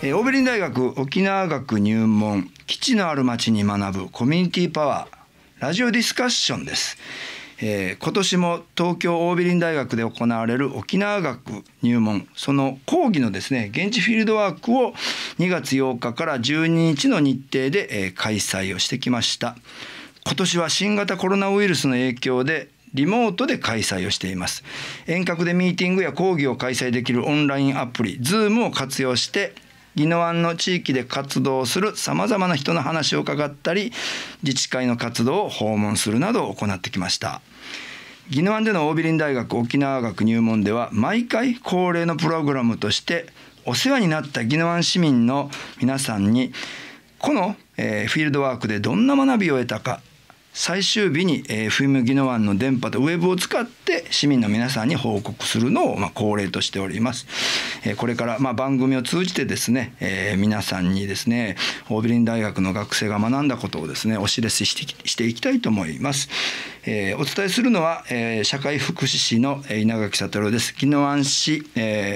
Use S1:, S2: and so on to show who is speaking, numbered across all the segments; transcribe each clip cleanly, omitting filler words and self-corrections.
S1: オーベリン大学沖縄学入門基地のある町に学ぶコミュニティパワーラジオディスカッションです。今年も東京オーベリン大学で行われる沖縄学入門その講義のですね現地フィールドワークを2月8日から12日の日程で開催をしてきました。今年は新型コロナウイルスの影響でリモートで開催をしています。遠隔でミーティングや講義を開催できるオンラインアプリ Zoom を活用して宜野湾の地域で活動するさまざまな人の話を伺ったり自治会の活動を訪問するなどを行ってきました。宜野湾でのオーベリン大学沖縄学入門では毎回恒例のプログラムとしてお世話になった宜野湾市民の皆さんにこのフィールドワークでどんな学びを得たか最終日に FM 宜野湾の電波とウェブを使って市民の皆さんに報告するのを恒例としております。これから番組を通じてですね皆さんにですねオーベリン大学の学生が学んだことをですねお知らせしていきたいと思います。お伝えするのは社会福祉士の稲垣悟です。宜野湾市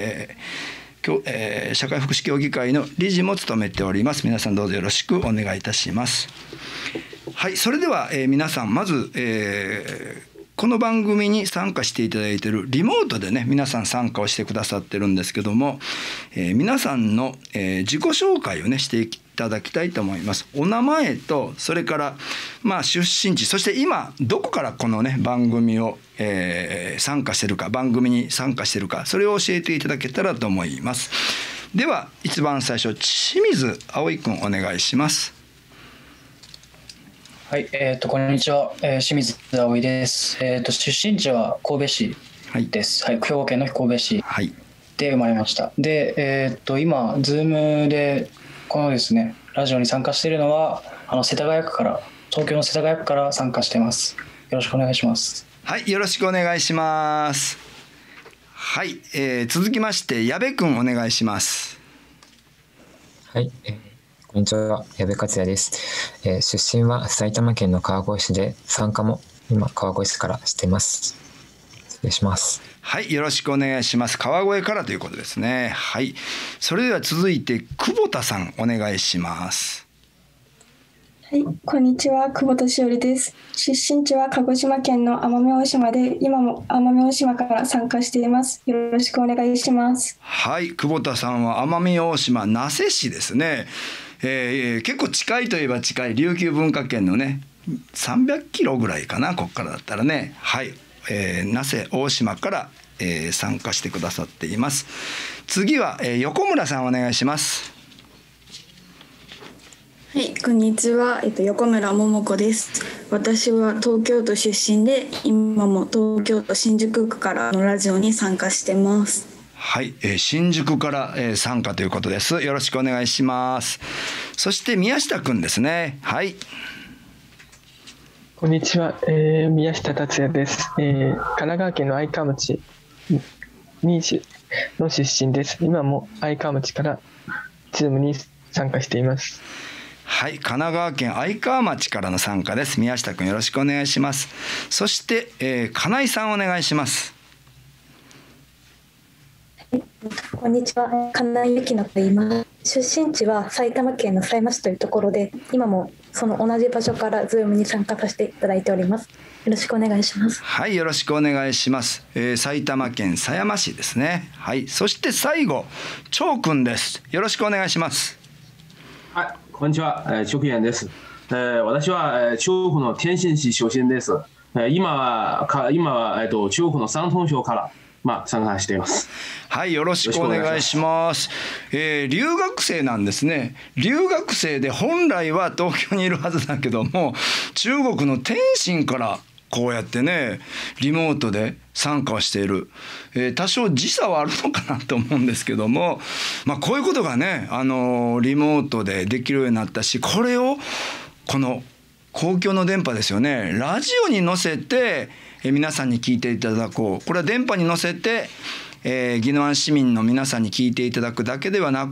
S1: 社会福祉協議会の理事も務めております。皆さんどうぞよろしくお願いいたします。はい、それでは、皆さんまず、この番組に参加していただいているリモートでね皆さん参加をしてくださってるんですけども、皆さんの、自己紹介をねしていただきたいと思います。お名前とそれから出身地そして今どこからこのね番組を、参加してるか番組に参加してるかそれを教えていただけたらと思います。では一番最初清水葵くんお願いします。
S2: はい、こんにちは、清水葵です。出身地は神戸市です。はい、兵庫県の神戸市で生まれました。で、今 Zoom でこのですねラジオに参加しているのは世田谷区から東京の世田谷区から参加しています。よろしくお願いします。
S1: はい、よろしくお願いします。はい、続きまして矢部くんお願いします。
S3: はい。こんにちは、矢部克也です。出身は埼玉県の川越市で参加も今川越市からしています。失礼します。
S1: はい、よろしくお願いします。川越からということですね。はい、それでは続いて久保田さんお願いします。
S4: はい、こんにちは、久保田しおりです。出身地は鹿児島県の奄美大島で今も奄美大島から参加しています。よろしくお願いします。
S1: はい、久保田さんは奄美大島名瀬市ですね。結構近いといえば近い琉球文化圏のね300キロぐらいかなここからだったらね。はい、名瀬大島から、参加してくださっています。次は、横村さんお願いします。
S5: はい、こんにちは、横村桃子です。私は東京都出身で今も東京都新宿区からのラジオに参加してます。
S1: はい、新宿から、参加ということです。よろしくお願いします。そして宮下くんですね。はい。
S6: こんにちは、宮下達也です。神奈川県の愛川町の出身です。今も愛川町からチームに参加しています。
S1: はい、神奈川県愛川町からの参加です。宮下くんよろしくお願いします。そして、金井さんお願いします。
S7: こんにちは、金井由紀乃と言います。出身地は埼玉県の狭山市というところで今もその同じ場所からズームに参加させていただいております。よろしくお願いします。
S1: はい、よろしくお願いします。埼玉県狭山市ですね。はい、そして最後張くんです。よろしくお願いします。
S8: はい、こんにちは、張くんです。私は中国の天津市出身です。今は中国の山東省から参加しています。
S1: はい、よろしくお願いします。留学生なんですね。留学生で本来は東京にいるはずだけども中国の天津からこうやってねリモートで参加をしている、多少時差はあるのかなと思うんですけども、こういうことがねリモートでできるようになったしこれをこの公共の電波ですよねラジオに乗せて皆さんに聞いていただこう。これは電波に乗せて宜野湾市民の皆さんに聞いていただくだけではなくっ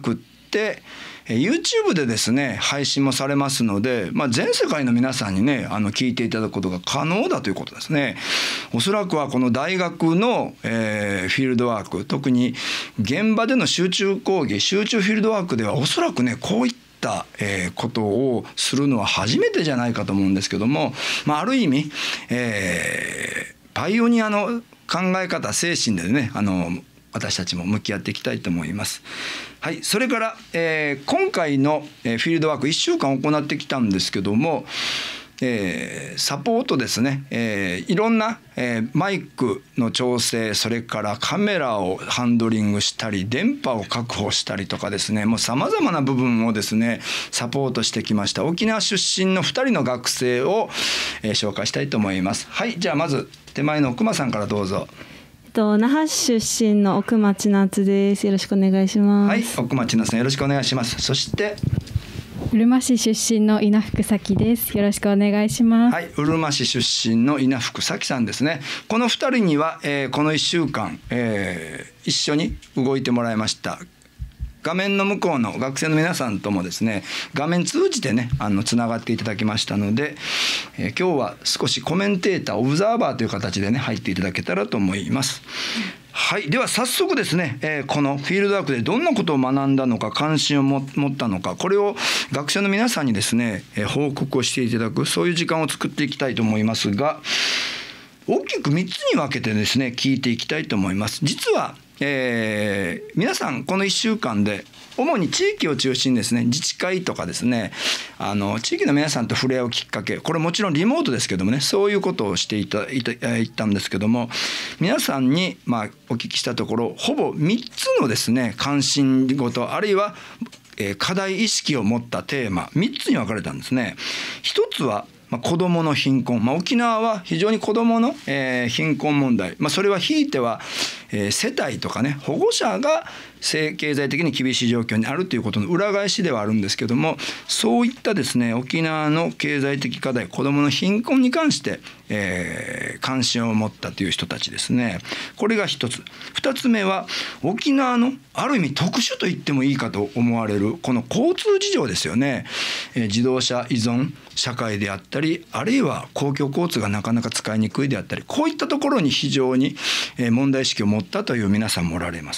S1: してYouTube でですね配信もされますので、全世界の皆さんにね聞いていただくことが可能だということですね。おそらくはこの大学の、フィールドワーク、特に現場での集中講義、集中フィールドワークではおそらくねこういったことをするのは初めてじゃないかと思うんですけども、ある意味、パイオニアの考え方、精神でね私たちも向き合っていきたいと思います。はい、それから、今回のフィールドワーク1週間行ってきたんですけども、サポートですね、いろんな、マイクの調整、それからカメラをハンドリングしたり電波を確保したりとかですね、もうさまざまな部分をですねサポートしてきました沖縄出身の2人の学生を、紹介したいと思います。はい、じゃあまず手前の奥間さんからどうぞ。
S9: 那覇市出身の奥間千夏です。よろしくお願いします。
S1: はい、奥間千夏さんよろしくお願いします。そして
S9: うるま市出身の稲福咲です。よろしくお願いします。
S1: はい、うるま市出身の稲福咲さんですね。この2人には、この1週間、一緒に動いてもらいました。画面の向こうの学生の皆さんともですね画面通じてねつながっていただきましたので、今日は少しコメンテーターオブザーバーという形でね入っていただけたらと思います。はい、では早速ですね、このフィールドワークでどんなことを学んだのか、関心を持ったのか、これを学生の皆さんにですね、報告をしていただく、そういう時間を作っていきたいと思いますが、大きく3つに分けてですね聞いていきたいと思います。実は皆さんこの1週間で主に地域を中心にですね自治会とかですね地域の皆さんと触れ合うきっかけ、これもちろんリモートですけどもね、そういうことをしていったんですけども、皆さんにお聞きしたところほぼ3つのですね関心事、あるいは課題意識を持ったテーマ3つに分かれたんですね。一つは子どもの貧困、沖縄は非常に子どもの、貧困問題、それはひいては、世帯とかね保護者が経済的に厳しい状況にあるということの裏返しではあるんですけども、そういったですね沖縄の経済的課題、子どもの貧困に関して、関心を持ったという人たちですね。これが一つ。二つ目は沖縄のある意味特殊と言ってもいいかと思われるこの交通事情ですよね。自動車依存社会であったり、あるいは公共交通がなかなか使いにくいであったり、こういったところに非常に問題意識を持ったという皆さんもおられます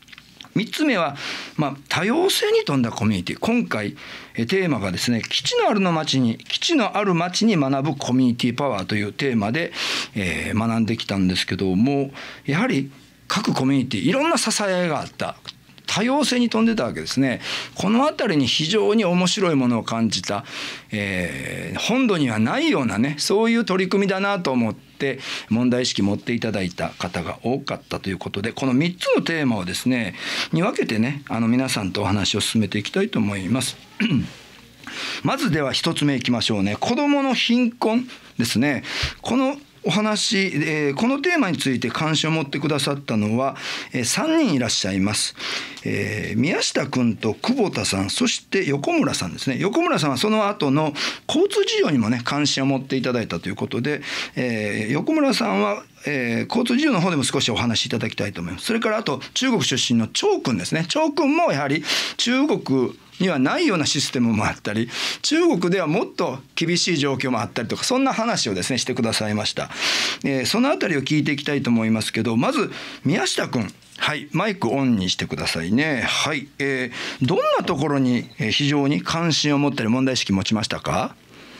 S1: 。3つ目は、多様性に富んだコミュニティ。今回テーマがですね基地のある町に学ぶコミュニティパワーというテーマで、学んできたんですけども、やはり各コミュニティいろんな支えがあった、多様性に富んでたわけですね。この辺りに非常に面白いものを感じた、本土にはないようなねそういう取り組みだなと思って問題意識持っていただいた方が多かったということで、この3つのテーマをですねに分けてね皆さんとお話を進めていきたいと思います。まずでは1つ目いきましょうね。子どもの貧困ですね。このお話、このテーマについて関心を持ってくださったのは、3人いらっしゃいます。宮下君と久保田さん、そして横村さんですね。横村さんはその後の交通事情にもね関心を持っていただいたということで、横村さんは交通事情の方でも少しお話しいただきたいと思います。それからあと中国出身の張君ですね。張君もやはり中国にはないようなシステムもあったり、中国ではもっと厳しい状況もあったりとか、そんな話をですねしてくださいました。そのあたりを聞いていきたいと思いますけど、まず宮下君、はい、マイクオンにしてくださいね。はい、どんなところに非常に関心を持ったり問題意識持ちましたか？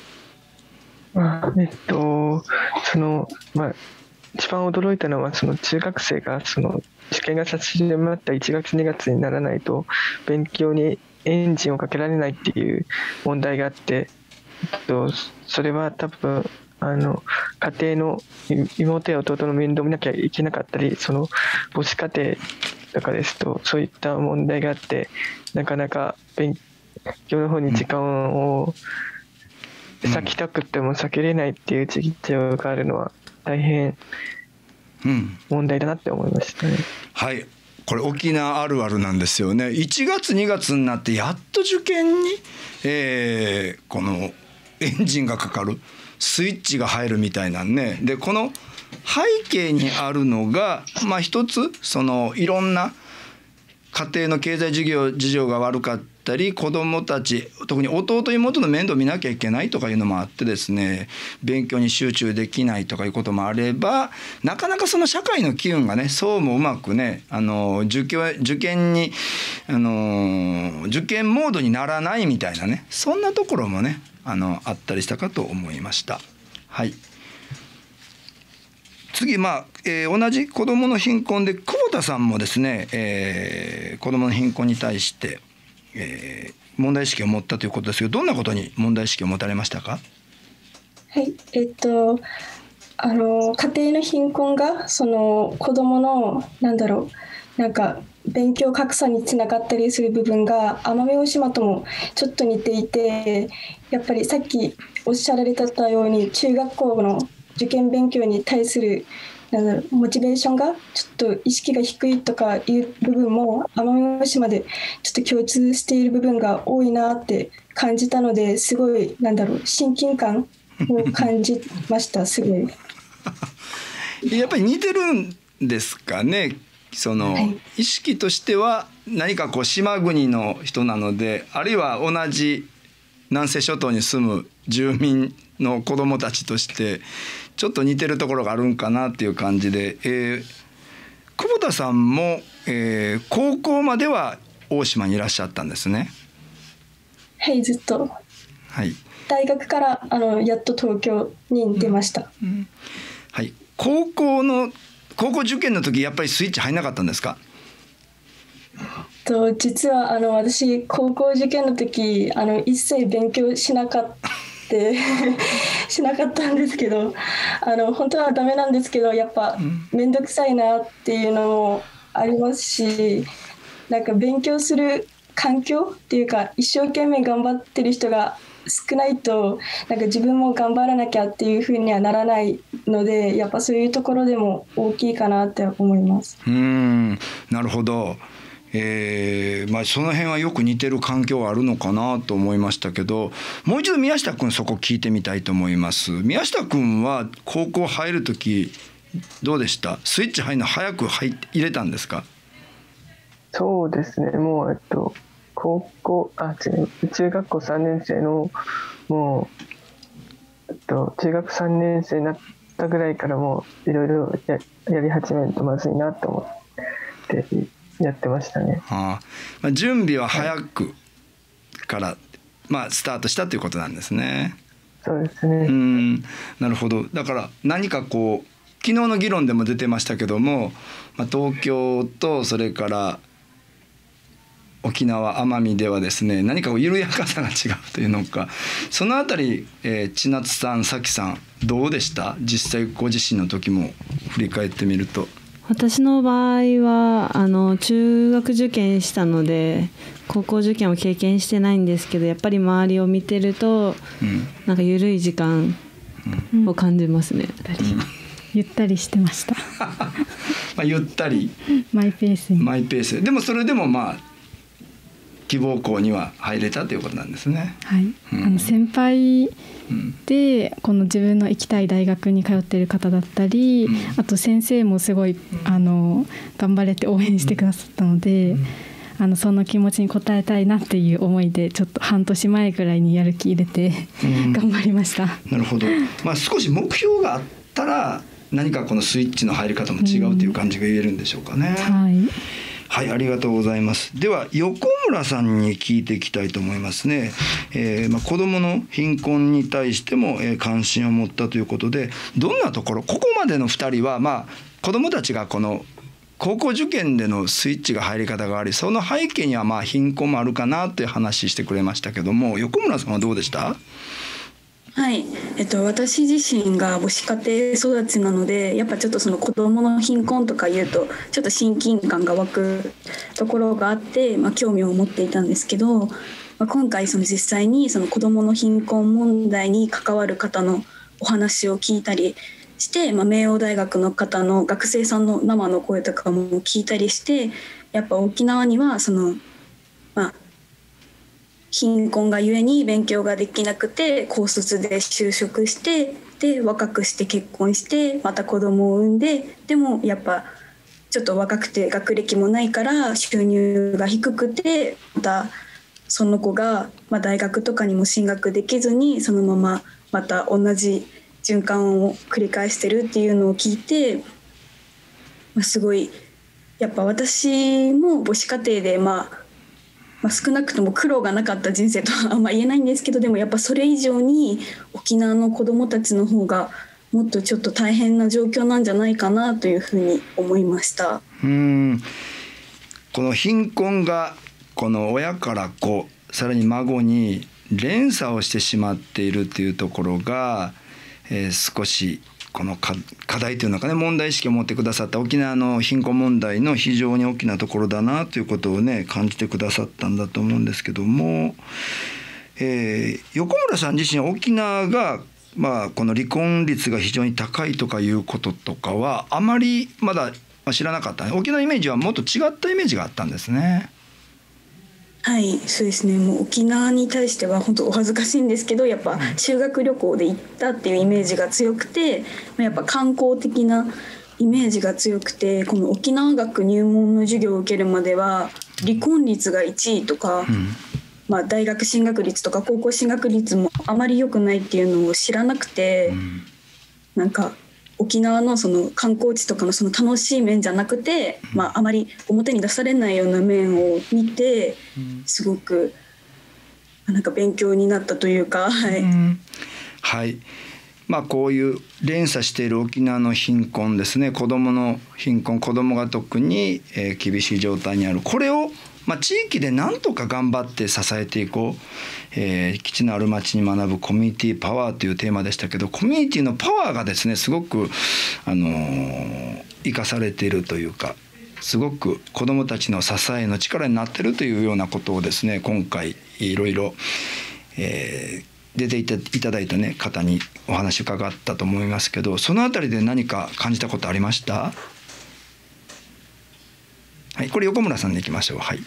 S6: 一番驚いたのはその中学生がその受験が始まった1月2月にならないと勉強にエンジンをかけられないっていう問題があって、それは多分家庭の妹や弟の面倒を見なきゃいけなかったり、その母子家庭とかですとそういった問題があって、なかなか勉強の方に時間を割きたくても避けれないっていう事情があるのは大変問題だなって思いましたね。
S1: はい、これ沖縄あるあるなんですよね。1月2月になってやっと受験に、このエンジンがかかる、スイッチが入るみたいなんね。でこの背景にあるのが、一つそのいろんな家庭の経済事情が悪かったり、子どもたち特に弟妹の面倒を見なきゃいけないとかいうのもあってですね、勉強に集中できないとかいうこともあれば、なかなかその社会の機運がね、そうもうまくね、受験モードにならないみたいなね、そんなところもねあったりしたかと思いました。はい。次、同じ子どもの貧困で久保田さんもですね、子どもの貧困に対して、問題意識を持ったということですけど、どんなことに問題意識を持たれましたか？
S4: はい、家庭の貧困がその子どもの勉強格差につながったりする部分が奄美大島ともちょっと似ていて、やっぱりさっきおっしゃられたように中学校の受験勉強に対するモチベーションがちょっと意識が低いとかいう部分も奄美大島でちょっと共通している部分が多いなって感じたので、すごい親近感を感じました。すごい
S1: やっぱり似てるんですかね。意識としては何か島国の人なので、あるいは同じ南西諸島に住む住民の子どもたちとしてちょっと似てるところがあるんかなっていう感じで、久保田さんも、高校までは大島にいらっしゃったんですね。
S4: はい、ずっと、
S1: はい、
S4: 大学からやっと東京に出ました。
S1: はい、高校受験の時やっぱりスイッチ入んなかったんですか？
S4: 実は私高校受験の時一切勉強しなかったんですけど、本当はダメなんですけど、やっぱ面倒くさいなっていうのもありますし、勉強する環境っていうか一生懸命頑張ってる人が少ないと自分も頑張らなきゃっていうふうにはならないので、やっぱそういうところでも大きいかなって思います。
S1: なるほど。その辺はよく似てる環境があるのかなと思いましたけど、もう一度宮下君そこ聞いてみたいと思います。宮下君は高校入る時どうでした？スイッチ入るの早く入れたんですか？
S6: そうですね、もう中学校3年生のもう中学3年生になったぐらいからもういろいろやり始めるとまずいなと思ってやってましたね。
S1: 準備は早くから、スタートしたということなんですね。
S6: そうですね。
S1: なるほど。だから何か昨日の議論でも出てましたけども、東京とそれから沖縄奄美ではですね、何か緩やかさが違うというのか、そのあたり、千夏さん、さきさんどうでした？実際ご自身の時も振り返ってみると。
S9: 私の場合は中学受験したので高校受験を経験してないんですけど、やっぱり周りを見てると、緩い時間を感じますね。
S10: ゆったりしてました
S1: ゆったり
S10: マイペース
S1: でもそれでも希望校には入れたということなんですね。
S10: はい、先輩でこの自分の行きたい大学に通っている方だったり、あと先生もすごい頑張れて応援してくださったので、その気持ちに応えたいなっていう思いでちょっと半年前くらいにやる気入れて頑張りました。
S1: なるほど。少し目標があったら何かこのスイッチの入り方も違うという感じが言えるんでしょうかね。はい、ありがとうございます。では横村さんに聞いていきたいと思いますね。子どもの貧困に対しても、関心を持ったということで、どんなところ、ここまでの2人は、子どもたちがこの高校受験でのスイッチが入り方があり、その背景には貧困もあるかなという話してくれましたけども、横村さんはどうでした？
S5: はい、私自身が母子家庭育ちなので、やっぱちょっとその子どもの貧困とか言うとちょっと親近感が湧くところがあって、興味を持っていたんですけど、今回実際にその子どもの貧困問題に関わる方のお話を聞いたりして、明桜大学の方の学生さんの生の声とかも聞いたりして、やっぱ沖縄には貧困がゆえに勉強ができなくて高卒で就職して、で若くして結婚してまた子供を産んで、でもやっぱちょっと若くて学歴もないから収入が低くて、またその子が大学とかにも進学できずにそのまままた同じ循環を繰り返してるっていうのを聞いて、すごいやっぱ私も母子家庭で少なくとも苦労がなかった人生とはあんま言えないんですけど、でもやっぱそれ以上に沖縄の子どもたちの方がもっとちょっと大変な状況なんじゃないかなというふうに思いました。
S1: この貧困がこの親から子、さらに孫に連鎖をしてしまっているというところが、少しこの課題というのかね、問題意識を持ってくださった沖縄の貧困問題の非常に大きなところだなということをね感じてくださったんだと思うんですけども、横村さん自身沖縄がこの離婚率が非常に高いとかいうこととかはあまりまだ知らなかったね。沖縄のイメージはもっと違ったイメージがあったんですね。
S5: はい、そうですね。もう沖縄に対しては本当お恥ずかしいんですけど、やっぱ修学旅行で行ったっていうイメージが強くて、やっぱ観光的なイメージが強くて、この沖縄学入門の授業を受けるまでは離婚率が1位とか、大学進学率とか高校進学率もあまり良くないっていうのを知らなくて、なんか沖縄のその観光地とかのその楽しい面じゃなくて、あまり表に出されないような面を見て、すごくなんか勉強になったというか、
S1: はい、こういう連鎖している沖縄の貧困ですね、子どもの貧困、子どもが特に厳しい状態にある、これを地域でなんとか頑張って支えていこう、基地のある町に学ぶコミュニティパワーというテーマでしたけど、コミュニティのパワーがですねすごく生かされているというか、すごく子どもたちの支えの力になっているというようなことをですね、今回いろいろ出ていただいた、方にお話伺ったと思いますけど、そのあたりで何か感じたことありました？はい、これ横村さんでいきましょう。はい。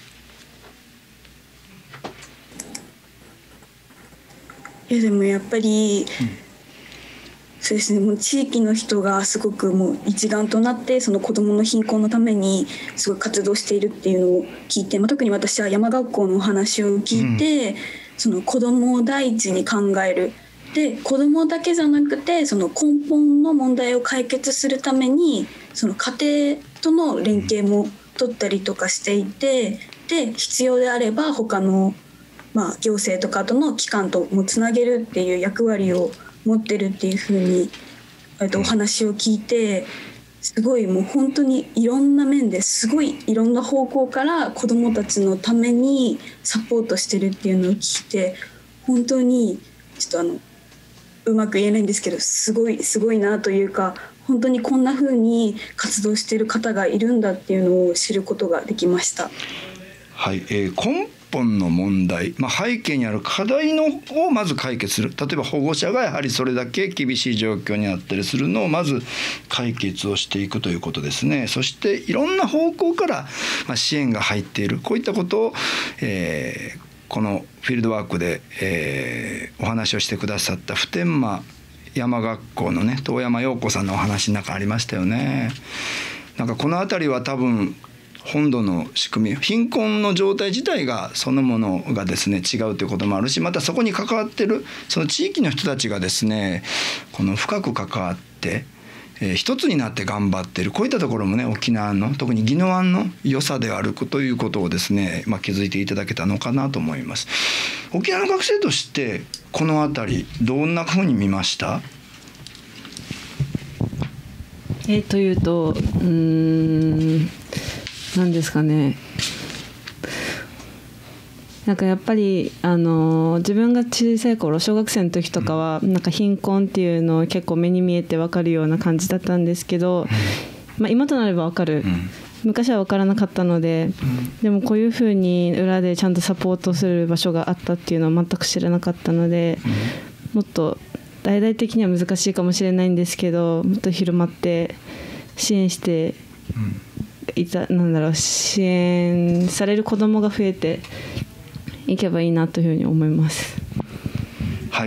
S5: でもやっぱり、そうですね、もう地域の人がすごくもう一丸となってその子どもの貧困のためにすごい活動しているっていうのを聞いて、特に私は山学校のお話を聞いて、その子どもを第一に考える、で子どもだけじゃなくてその根本の問題を解決するためにその家庭との連携も取ったりとかしていて、で必要であれば他の行政とかとの機関ともつなげるっていう役割を持ってるっていうふうにお話を聞いて、すごいもう本当にいろんな面ですごいいろんな方向から子どもたちのためにサポートしてるっていうのを聞いて、本当にちょっとうまく言えないんですけど、すごいなというか、本当にこんな風に活動している方がいるんだっていうのを知ることができました。
S1: はい、根本の問題、背景にある課題をまず解決する。例えば保護者がやはりそれだけ厳しい状況になったりするのをまず解決をしていくということですね。そしていろんな方向から支援が入っている、こういったことを、このフィールドワークで、お話をしてくださった普天間山学校の遠山陽子さんのお話の中ありましたよね。なんかこの辺りは多分本土の仕組み、貧困の状態自体がそのものがですね違うということもあるし、またそこに関わってるその地域の人たちがですねこの深く関わって、一つになって頑張っている、こういったところもね沖縄の特に宜野湾の良さであるということをですね、気づいていただけたのかなと思います。沖縄の学生としてこの辺りどんなふうに見ました？
S9: というと何ですかね、なんかやっぱり自分が小さい頃小学生の時とかはなんか貧困っていうのを結構目に見えて分かるような感じだったんですけど、今となれば分かる、昔は分からなかったので、でもこういうふうに裏でちゃんとサポートする場所があったっていうのは全く知らなかったので、もっと大々的には難しいかもしれないんですけど、もっと広まって支援して支援される子どもが増えていけばいいなというふうに思います。
S1: はい、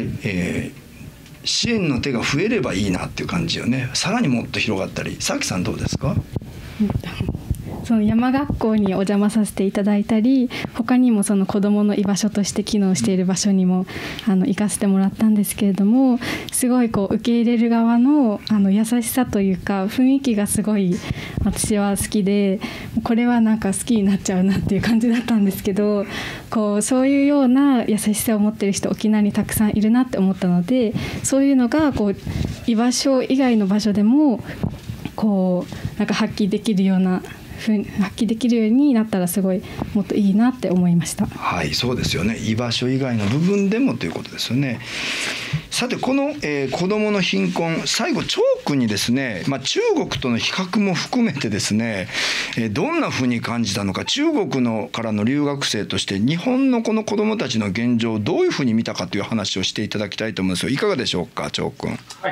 S1: 支援の手が増えればいいなっていう感じよね。さらにもっと広がったり。さきさんどうですか？
S10: その山学校にお邪魔させていただいたり、他にもその子どもの居場所として機能している場所にも行かせてもらったんですけれども、すごいこう受け入れる側の優しさというか雰囲気がすごい私は好きで、これはなんか好きになっちゃうなっていう感じだったんですけど、こうそういうような優しさを持っている人沖縄にたくさんいるなって思ったので、そういうのがこう居場所以外の場所でもこうなんか発揮できるようになったらすごいもっといいなって思いました。
S1: はい、そうですよね。居場所以外の部分でもということですよね。さてこの、子どもの貧困、最後チョークにですね、中国との比較も含めてですね、どんなふうに感じたのか、中国からの留学生として日本のこの子どもたちの現状をどういうふうに見たかという話をしていただきたいと思うんですよ。いかがでしょうか、チョー君。
S8: はい、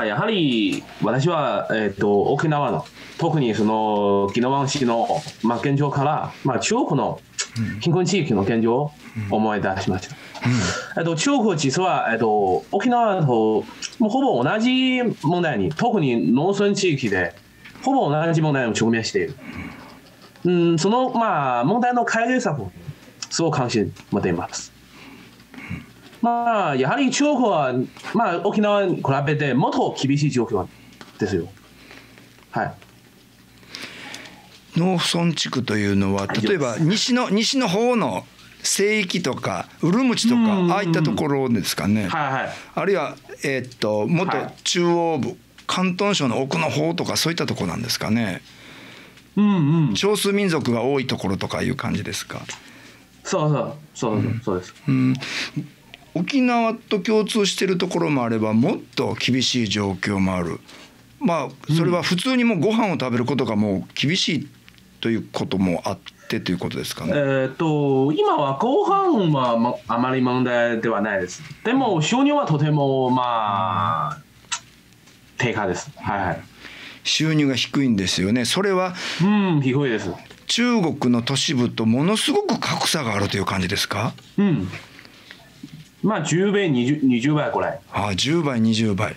S8: やはり私は、沖縄の特にその宜野湾市の、現状から、中国の貧困地域の現状を思い出しました。中国は実は、沖縄ともうほぼ同じ問題に、特に農村地域でほぼ同じ問題を直面している。その、問題の解決策をすごく関心持っています。やはり中国は、沖縄に比べてもっと厳しい状況ですよ。はい。
S1: 農村地区というのは例えば西の方の西域とかウルムチとかああいったところですかね。あるいはもっと中央部、広東省の奥の方とかそういったところなんですかね。少数民族が多いところとかいう感じですか。
S8: そうです。
S1: 沖縄と共通しているところもあればもっと厳しい状況もある。それは普通にもうご飯を食べることがもう厳しいということもあってということですかね。
S8: 今はご飯はあまり問題ではないです。でも収入はとても低下です。
S1: 収入が低いんですよね。それは
S8: 低いです。
S1: 中国の都市部とものすごく格差があるという感じですか。
S8: 10倍20倍くらい。
S1: 10倍20倍。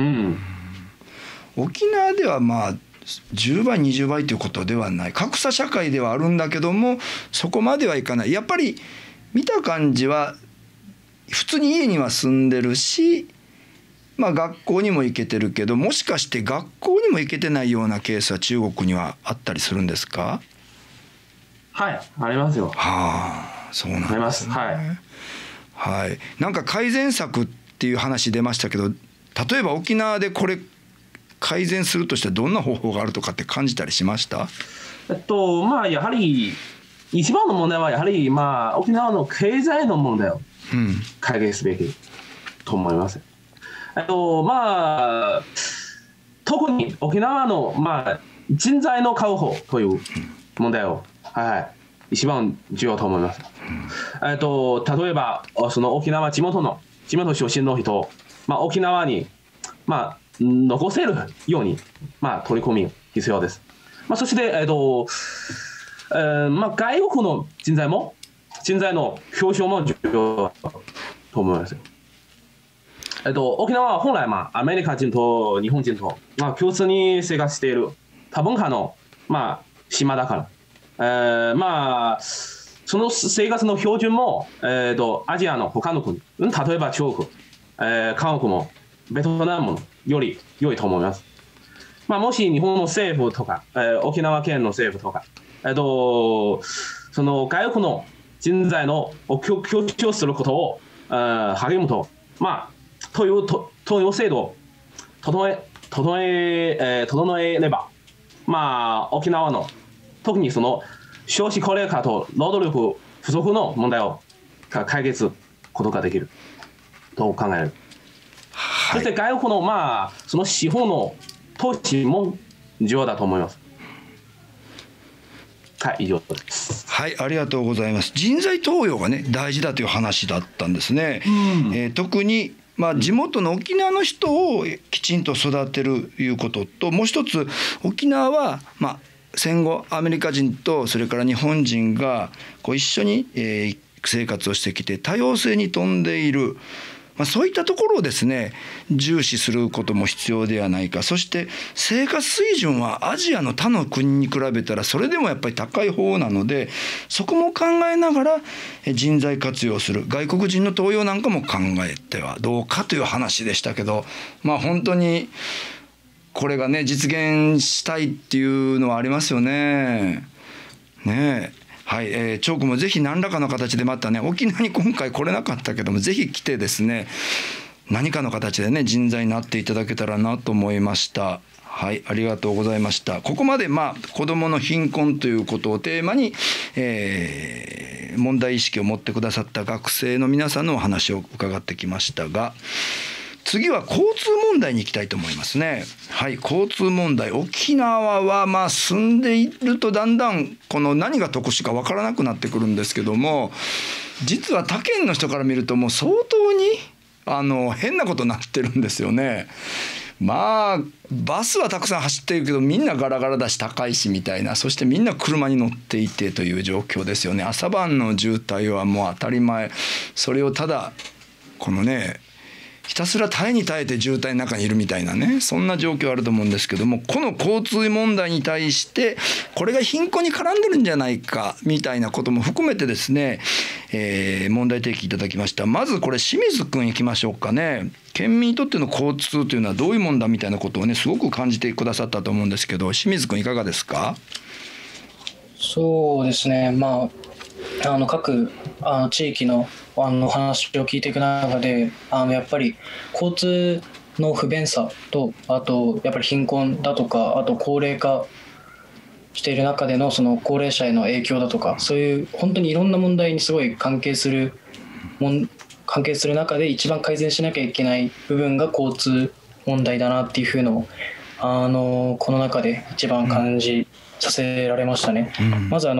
S1: 沖縄では10倍20倍ということではない、格差社会ではあるんだけどもそこまではいかない。やっぱり見た感じは普通に家には住んでるし、学校にも行けてるけど、もしかして学校にも行けてないようなケースは中国にはあったりするんですか。
S8: はい、ありますよ。
S1: そうなんですね。
S8: あります。
S1: なんか改善策っていう話出ましたけど、例えば沖縄でこれ改善するとしてどんな方法があるとかって感じたりしました？
S8: やはり一番の問題はやはり沖縄の経済の問題を解決すべきと思います。特に沖縄の人材の確保という問題を一番重要と思います。例えばその沖縄地元出身の人、沖縄に残せるように取り組み必要です。そして外国の人材の表彰も重要と思います。沖縄は本来アメリカ人と日本人と共通に生活している多文化の島だから、その生活の標準もアジアの他の国、例えば中国、韓国もベトナムより良いと思います。もし日本の政府とか、沖縄県の政府とか、その外国の人材の強調することを励むと、という制度を整えれば、沖縄の特にその少子高齢化と労働力不足の問題を解決することができると考える。そして外国のその資本の投資も重要だと思います。以上です。
S1: ありがとうございます。人材登用がね大事だという話だったんですね。特に地元の沖縄の人をきちんと育てるいうことと、もう一つ沖縄は戦後アメリカ人とそれから日本人が一緒に生活をしてきて多様性に富んでいる、 そういったところをですね重視することも必要ではないか。そして生活水準はアジアの他の国に比べたらそれでもやっぱり高い方なので、そこも考えながら人材活用する、外国人の登用なんかも考えてはどうかという話でしたけど、本当にこれがね実現したいっていうのはありますよね。ねえ。はい、チョークもぜひ何らかの形でまたね、沖縄に今回来れなかったけどもぜひ来てですね、何かの形でね人材になっていただけたらなと思いました。はい、ありがとうございました。ここまで子どもの貧困ということをテーマに、問題意識を持ってくださった学生の皆さんのお話を伺ってきましたが、次は交通問題に行きたいと思いますね。はい、交通問題。沖縄は住んでいるとだんだんこの何が特殊か分からなくなってくるんですけども、実は他県の人から見るともう相当に変なことになってるんですよね。バスはたくさん走ってるけどみんなガラガラだし高いしみたいな、そしてみんな車に乗っていてという状況ですよね。朝晩の渋滞はもう当たり前。それをただこのねひたすら耐えに耐えて渋滞の中にいるみたいなね、そんな状況あると思うんですけども、この交通問題に対してこれが貧困に絡んでるんじゃないかみたいなことも含めてですね、問題提起いただきました。まずこれ清水君いきましょうかね。県民にとっての交通というのはどういうもんだみたいなことをねすごく感じてくださったと思うんですけど、清水君いかがですか？
S2: そうですね、各地域の話を聞いていく中でやっぱり交通の不便さと、あとやっぱり貧困だとか、あと高齢化している中でのその高齢者への影響だとか、そういう本当にいろんな問題にすごい関係する中で一番改善しなきゃいけない部分が交通問題だなっていうのをこの中で一番感じさせられましたね。まず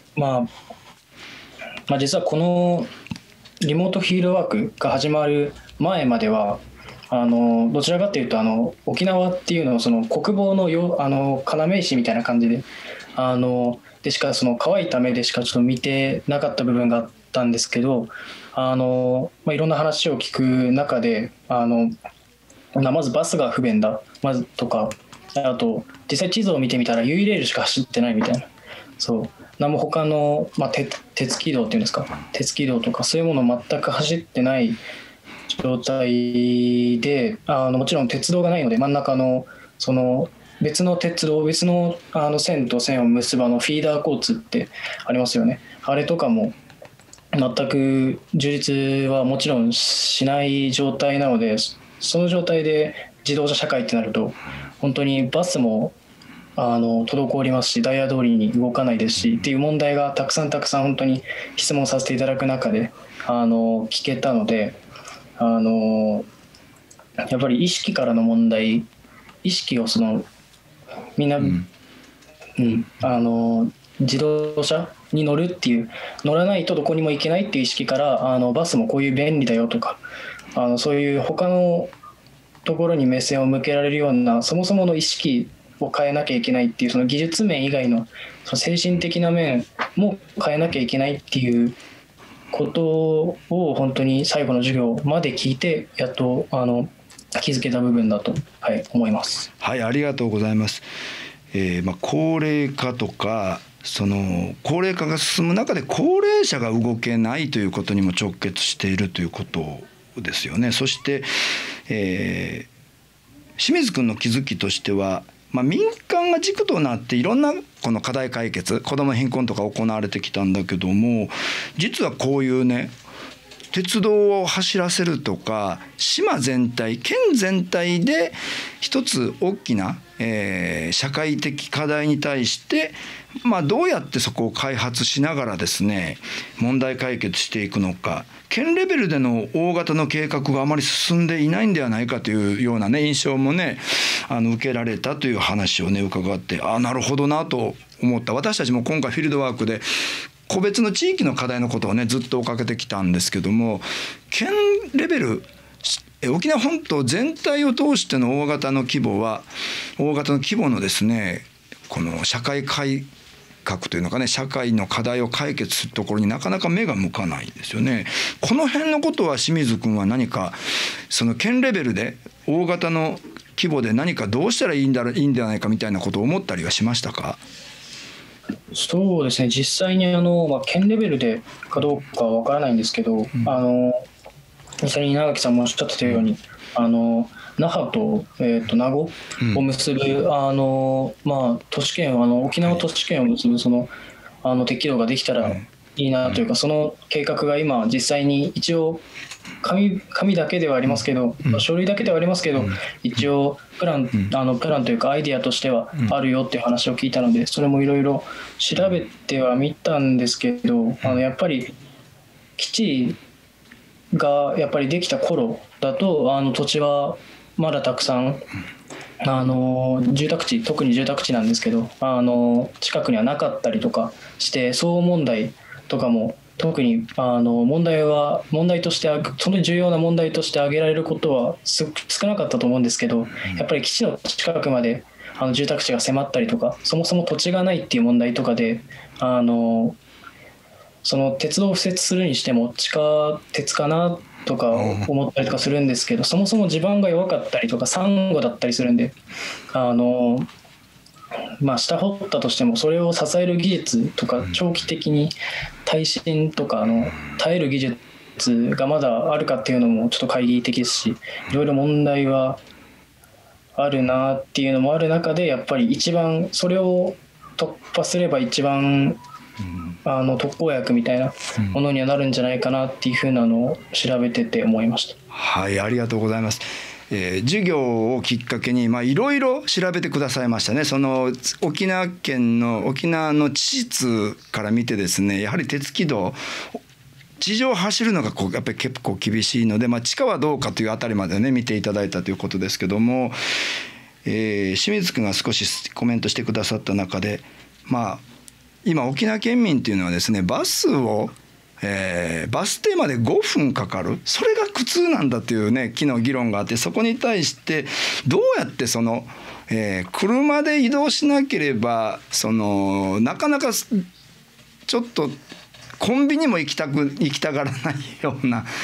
S2: 実はこのリモートフィールドワークが始まる前まではどちらかというと沖縄っていうのをその国防の要石みたいな感じででしかその乾いた目でしかちょっと見てなかった部分があったんですけど、いろんな話を聞く中でまずバスが不便だとか、あと実際地図を見てみたらユイレールしか走ってないみたいな、そう何も他の、鉄軌道っていうんですか、鉄軌道とかそういうもの全く走ってない状態で、もちろん鉄道がないので真ん中のその別の鉄道、別の線と線を結ぶフィーダー交通ってありますよね。あれとかも全く充実はもちろんしない状態なので、その状態で自動車社会ってなると本当にバスも滞りますし、ダイヤ通りに動かないですしっていう問題がたくさん本当に質問させていただく中で聞けたので、やっぱり意識からの問題、意識をみんな、自動車に乗るっていう、乗らないとどこにも行けないっていう意識からバスもこういう便利だよとかそういう他のところに目線を向けられるようなそもそもの意識を変えなきゃいけないっていう、その技術面以外のその精神的な面も変えなきゃいけないっていうことを本当に最後の授業まで聞いてやっと気づけた部分だと、思います。
S1: はい、ありがとうございます。高齢化とかその高齢化が進む中で高齢者が動けないということにも直結しているということですよね。そして、清水君の気づきとしては、民間が軸となっていろんなこの課題解決、子ども貧困とか行われてきたんだけども、実はこういうね鉄道を走らせるとか島全体、県全体で一つ大きな、社会的課題に対して、どうやってそこを開発しながらですね問題解決していくのか、県レベルでの大型の計画があまり進んでいないんではないかというようなね印象もね受けられたという話をね伺って、なるほどなと思った。私たちも今回フィールドワークで個別の地域の課題のことをねずっと追っかけてきたんですけども、県レベル沖縄本島全体を通しての大型の規模のですねこの社会革というのかね、社会の課題を解決するところになかなか目が向かないんですよね。この辺のことは清水君は何かその県レベルで大型の規模で何かどうしたらいいんじゃないかみたいなことを思ったりはしましたか？
S2: そうですね、実際に県レベルでかどうかは分からないんですけど、実際に稲垣さんもおっしゃってたように、那覇と、名護を結ぶ、都市圏沖縄都市圏を結ぶ鉄軌道ができたらいいなというか、その計画が今実際に一応紙だけではありますけど、書類だけではありますけど、一応プランというかアイデアとしてはあるよっていう話を聞いたので、それもいろいろ調べてはみたんですけど、やっぱり基地がやっぱりできた頃だと土地はまだたくさん住宅地、特に住宅地なんですけど近くにはなかったりとかして、騒音問題とかも特に問題としてその重要な問題として挙げられることは少なかったと思うんですけど、やっぱり基地の近くまで住宅地が迫ったりとか、そもそも土地がないっていう問題とかでその鉄道を敷設するにしても地下鉄かなとか思ったりとかするんですけど、そもそも地盤が弱かったりとかサンゴだったりするんで、下掘ったとしてもそれを支える技術とか長期的に耐震とか耐える技術がまだあるかっていうのもちょっと懐疑的ですし、いろいろ問題はあるなっていうのもある中で、やっぱり一番それを突破すれば一番特効薬みたいなものにはなるんじゃないかなっていうふうなのを調べてて思いました。
S1: はい、ありがとうございます。授業をきっかけにいろいろ調べてくださいましたね。その沖縄の地質から見てですね、やはり鉄軌道地上を走るのがやっぱり結構厳しいので、地下はどうかというあたりまでね見ていただいたということですけども、清水君が少しコメントしてくださった中で、今沖縄県民っていうのはですね、バス停まで5分かかる、それが苦痛なんだというね昨日議論があって、そこに対してどうやって車で移動しなければなかなかちょっとコンビニも行きたがらないような、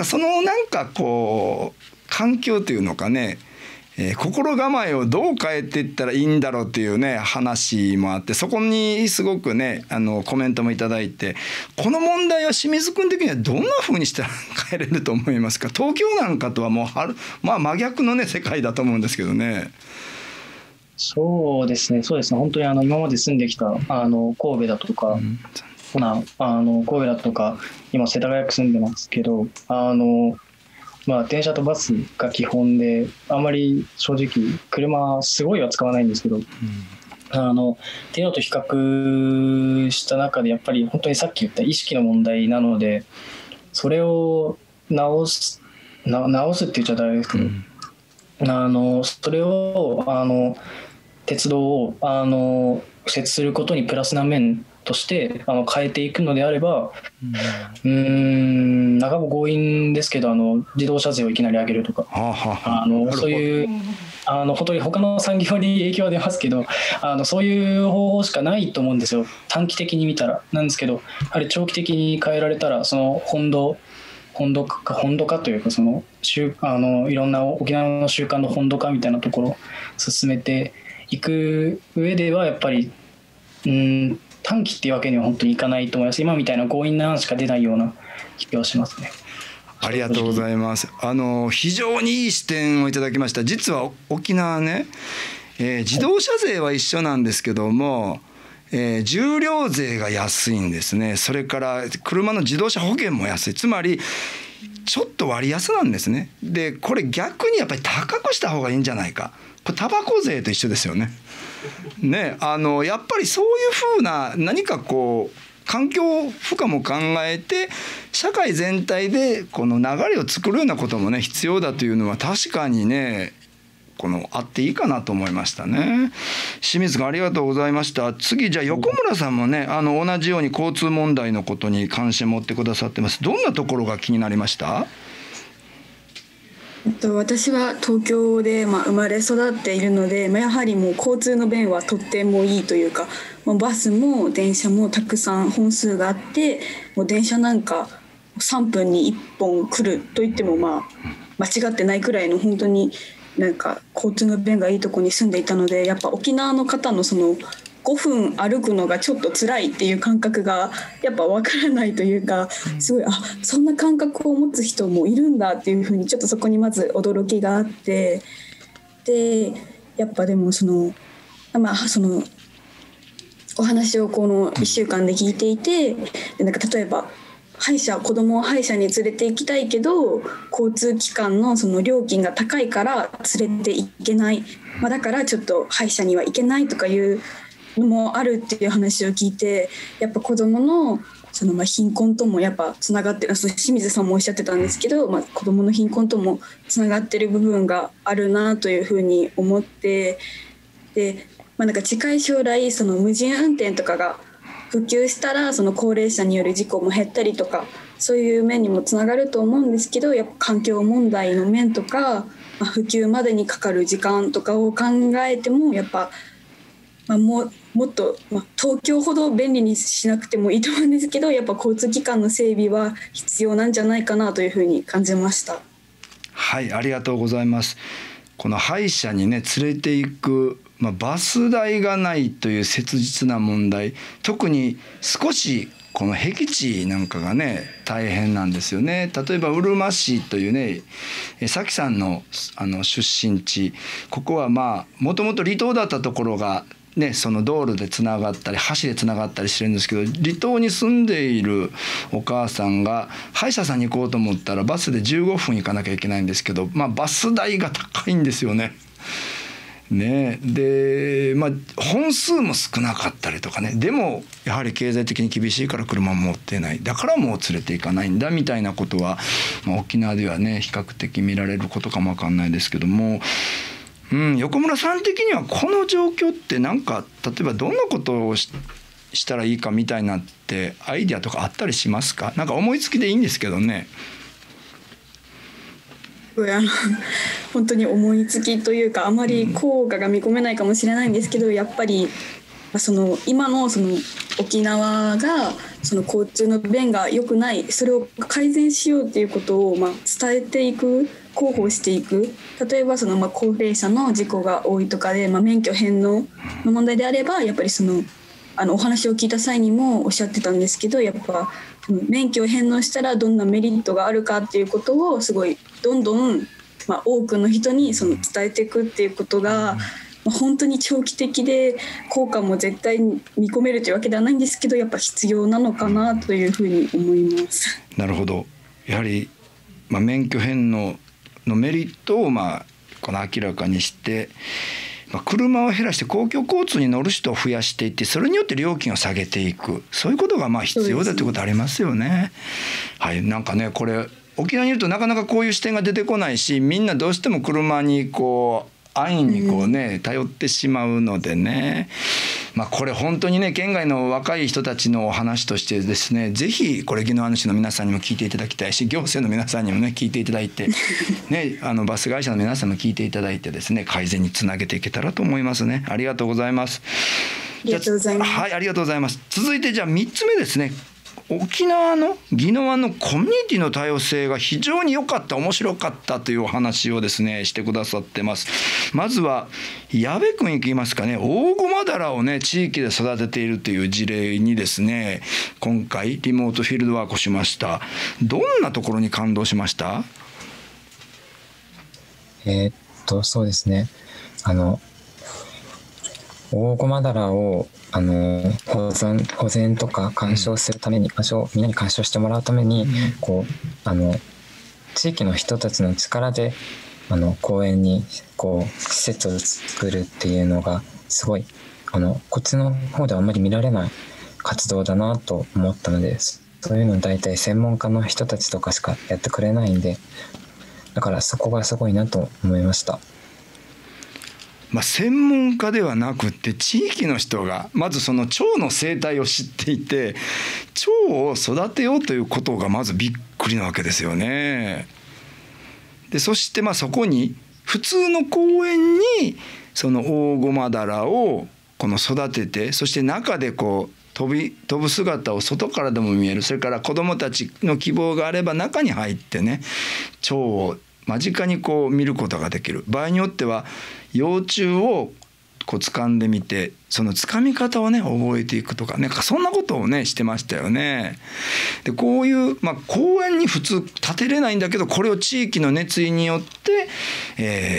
S1: 環境というのかね、心構えをどう変えていったらいいんだろうっていうね話もあって、そこにすごくねコメントもいただいて、この問題は清水君的にはどんな風にしたら変えれると思いますか？東京なんかとはもう真逆のね世界だと思うんですけどね。
S2: そうですね本当に今まで住んできた神戸だとか、神戸だとか今世田谷区住んでますけど、電車とバスが基本で、あまり正直車すごいは使わないんですけど、っていうのと比較した中でやっぱり本当にさっき言った意識の問題なので、それを直すって言っちゃダメですけど、それを鉄道を敷設することにプラスな面として変えていくのであれば、長も強引ですけど自動車税をいきなり上げるとか、そういう本当に他の産業に影響は出ますけどそういう方法しかないと思うんですよ、短期的に見たら。なんですけどやはり長期的に変えられたら、その本土化というかいろんな沖縄の習慣の本土化みたいなところを進めていく上ではやっぱり短期っていうわけには本当にいかないと思います。今みたいな強引な案しか出ないような気がしますね。
S1: ありがとうございます。非常にいい視点をいただきました。実は沖縄ね、自動車税は一緒なんですけども、重量税が安いんですね。それから車の自動車保険も安い。つまりちょっと割安なんですね。でこれ逆にやっぱり高くした方がいいんじゃないか。これタバコ税と一緒ですよね。やっぱりそういうふうな何か環境負荷も考えて社会全体でこの流れを作るようなこともね必要だというのは確かにねあっていいかなと思いましたね。清水君ありがとうございました。次じゃあ横村さんもね同じように交通問題のことに関心を持ってくださってます。どんなところが気になりました？
S5: 私は東京で生まれ育っているので、やはりもう交通の便はとってもいいというか、バスも電車もたくさん本数があって、もう電車なんか3分に1本来ると言っても間違ってないくらいの本当になんか交通の便がいいところに住んでいたので、やっぱ沖縄の方のその5分歩くのがちょっと辛いっていう感覚がやっぱ分からないというか、すごいそんな感覚を持つ人もいるんだっていうふうにちょっとそこにまず驚きがあって、でやっぱでもそのお話をこの1週間で聞いていて、でなんか例えば子供を歯医者に連れて行きたいけど交通機関のその料金が高いから連れて行けない、だからちょっと歯医者には行けないとかいうのもあるっていう話を聞いて、やっぱ子供のその貧困ともやっぱつながってる、清水さんもおっしゃってたんですけど、子供の貧困ともつながってる部分があるなというふうに思って、で、なんか近い将来その無人運転とかが普及したらその高齢者による事故も減ったりとか、そういう面にもつながると思うんですけど、やっぱ環境問題の面とか、普及までにかかる時間とかを考えてもやっぱ、もっと、東京ほど便利にしなくてもいいと思うんですけど、やっぱ交通機関の整備は必要なんじゃないかなというふうに感じました。
S1: はい、ありがとうございます。この歯医者にね連れて行くバス代がないという切実な問題、特に少しこの僻地なんかがね大変なんですよね。例えばうるま市というねさきさんの出身地、ここはもともと離島だったところがね、その道路でつながったり橋でつながったりしてるんですけど、離島に住んでいるお母さんが歯医者さんに行こうと思ったらバスで15分行かなきゃいけないんですけど、バス代が高いんですよね。で、本数も少なかったりとかね、でもやはり経済的に厳しいから車も持ってない、だからもう連れて行かないんだみたいなことは、沖縄ではね比較的見られることかもわかんないですけども、横村さん的にはこの状況ってなんか例えばどんなことをしたらいいかみたいなってアイデアとかあったりしますか？なんか思いつきでいいんですけどね。
S5: 本当に思いつきというかあまり効果が見込めないかもしれないんですけど、やっぱり今の沖縄が交通の便が良くない、それを改善しようということを伝えていく、広報していく。例えば高齢者の事故が多いとかで、免許返納の問題であればやっぱりお話を聞いた際にもおっしゃってたんですけど、やっぱ免許を返納したらどんなメリットがあるかっていうことをすごいどんどん多くの人に伝えていくっていうことが本当に長期的で効果も絶対に見込めるというわけではないんですけど、やっぱ必要なのかなというふうに思います。
S1: なるほど。やはり、免許返納のメリットをこの明らかにして、車を減らして公共交通に乗る人を増やしていって、それによって料金を下げていく、そういうことが必要だということありますよね。はい、なんかねこれ沖縄にいるとなかなかこういう視点が出てこないし、みんなどうしても車に安易に頼ってしまうのでね、これ本当にね県外の若い人たちのお話としてですね、ぜひこれ宜野湾市の皆さんにも聞いていただきたいし、行政の皆さんにもね聞いていただいてねバス会社の皆さんも聞いていただいてですね、改善につなげていけたらと思いますね。ありがとうございます。
S5: ありがとうございます。
S1: はい、ありがとうございます。続いてじゃあ3つ目ですね。沖縄の宜野湾のコミュニティの多様性が非常に良かった、面白かったというお話をですねしてくださってます。まずは矢部君いきますかね。オオゴマダラをね地域で育てているという事例にですね、今回リモートフィールドワークをしました。どんなところに感動しました？
S3: そうですね、オオゴマダラを保全とか鑑賞するために、みんなに鑑賞してもらうために、地域の人たちの力で公園に施設を作るっていうのがすごいこっちの方ではあんまり見られない活動だなと思ったので、そういうの大体専門家の人たちとかしかやってくれないんで、だからそこがすごいなと思いました。
S1: 専門家ではなくて地域の人がまずその蝶の生態を知っていて、蝶を育てようということがまずびっくりなわけですよね。 でそしてそこに普通の公園にそのオオゴマダラをこの育てて、そして中でこう飛ぶ姿を外からでも見える。それから子どもたちの希望があれば中に入ってね、蝶を間近にこう見ることができる。場合によっては幼虫をこう掴んでみて、その掴み方をね覚えていくとかね、そんなことをねしてましたよね。でこういう、公園に普通建てれないんだけど、これを地域の熱意によって、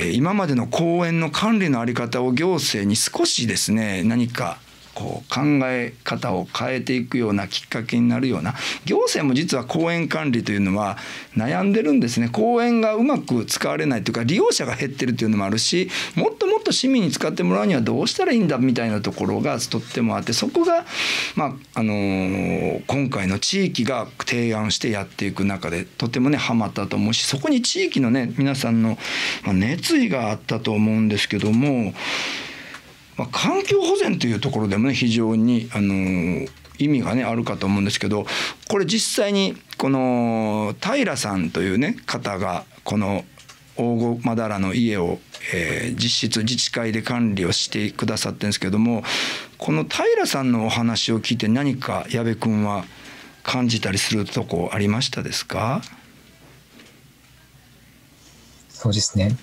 S1: 今までの公園の管理の在り方を行政に少しですね、何かこう考え方を変えていくようなきっかけになるような。行政も実は公園管理というのは悩んでるんですね。公園がうまく使われないというか、利用者が減ってるというのもあるし、もっともっと市民に使ってもらうにはどうしたらいいんだみたいなところがとってもあって、そこが、今回の地域が提案してやっていく中でとてもねハマったと思うし、そこに地域のね皆さんの熱意があったと思うんですけども、環境保全というところでもね非常に意味がねあるかと思うんですけど、これ実際にこの平さんというね方がこのオオゴマダラの家を、実質自治会で管理をしてくださってるんですけども、この平さんのお話を聞いて何か矢部君は感じたりするとこありましたですか？
S3: そうですね、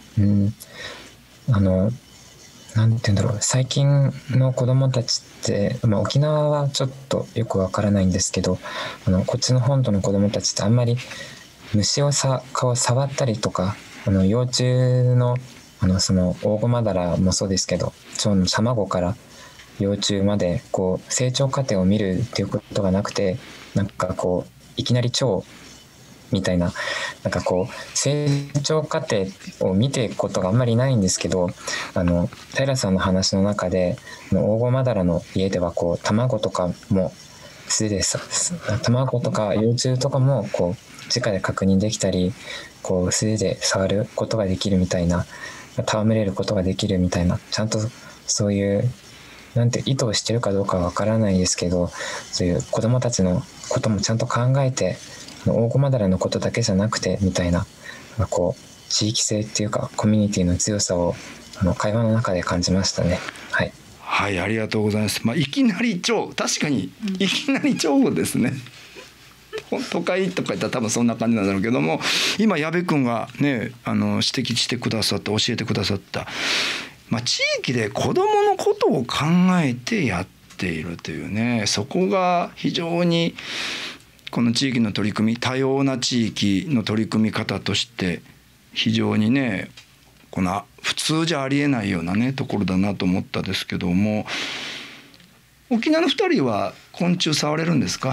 S3: なんて言うんだろう、最近の子どもたちって、沖縄はちょっとよくわからないんですけど、こっちの本土の子どもたちってあんまり虫を触ったりとか、幼虫のそのオオゴマダラもそうですけど、蝶の卵から幼虫までこう成長過程を見るっていうことがなくて、なんかこういきなり蝶みたいな、なんかこう成長過程を見ていくことがあんまりないんですけど、平さんの話の中でオオゴマダラの家ではこう卵とかも素手で卵とか幼虫とかもこう直で確認できたり、こう素手で触ることができるみたいな、戯れることができるみたいな、ちゃんとそういうなんて意図をしてるかどうかはわからないですけど、そういう子どもたちのこともちゃんと考えて、オオゴマダラのことだけじゃなくてみたいな、こう地域性っていうかコミュニティの強さを会話の中で感じましたね。はい、
S1: はい、ありがとうございます。いきなり蝶、確かにいきなり蝶ですね。都会とか言ったら多分そんな感じなんだろうけども、今矢部君がね指摘してくださった、教えてくださった、地域で子どものことを考えてやっているというね、そこが非常にこの地域の取り組み、多様な地域の取り組み方として非常にねこの普通じゃありえないようなねところだなと思ったですけども、沖縄の2人は昆虫触れるんですか？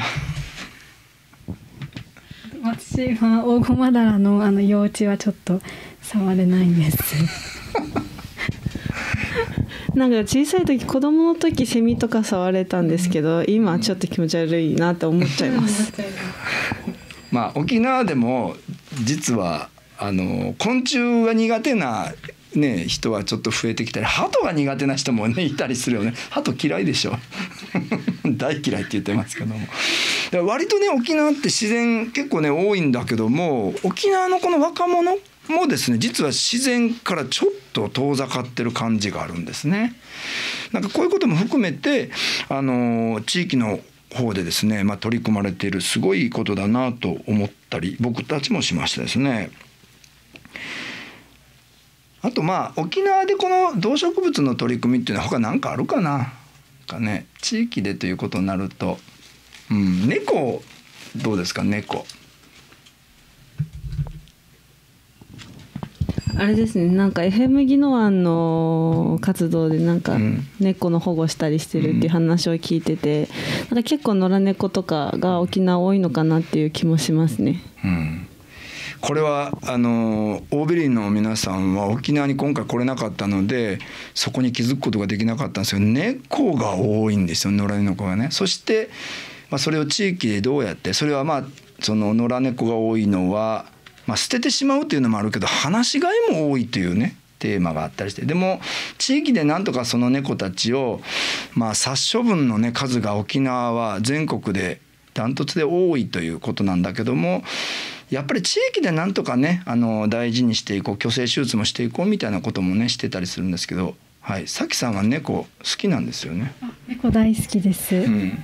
S10: 私はオオゴマダラの幼虫はちょっと触れないんです
S9: なんか小さい時、子供の時セミとか触れたんですけど、今ちょっと気持ち悪いなって思っちゃいます
S1: 沖縄でも実は昆虫が苦手な人はちょっと増えてきたり、鳩が苦手な人もいたりするよね。鳩嫌いでしょ大嫌いって言ってますけども、だから割と沖縄って自然結構多いんだけども、沖縄のこの若者もですね、実は自然からちょっと遠ざかってる感じがあるんですね。なんかこういうことも含めて地域の方でですね、取り組まれているすごいことだなと思ったり僕たちもしましたですね。あと沖縄でこの動植物の取り組みっていうのは他何かあるかな地域でということになると、猫どうですか？猫
S9: あれですね、なんか FM 宜野湾の活動でなんか猫の保護したりしてるっていう話を聞いてて、なんか結構野良猫とかが沖縄多いのかなっていう気もしますね。
S1: これはOBの皆さんは沖縄に今回来れなかったのでそこに気づくことができなかったんですけど、猫が多いんですよ、野良猫がね。そして、それを地域でどうやって、それはその野良猫が多いのは、捨ててしまうというのもあるけど放し飼いも多いというねテーマがあったりして、でも地域でなんとかその猫たちを殺処分の数が沖縄は全国でダントツで多いということなんだけども、 やっぱり地域でなんとかね大事にしていこう、去勢手術もしていこうみたいなこともねしてたりするんですけど、はい、さきさんは猫好きなんですよね。
S10: 猫大好きです、